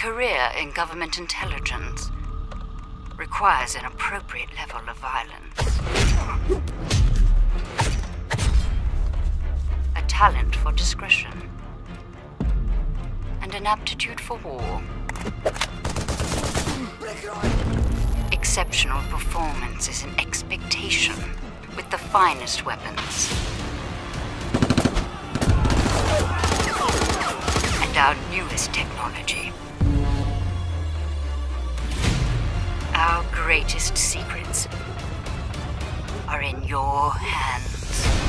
career in government intelligence requires an appropriate level of violence. A talent for discretion. And an aptitude for war. Exceptional performance is an expectation with the finest weapons. And our newest technology. Our greatest secrets are in your hands.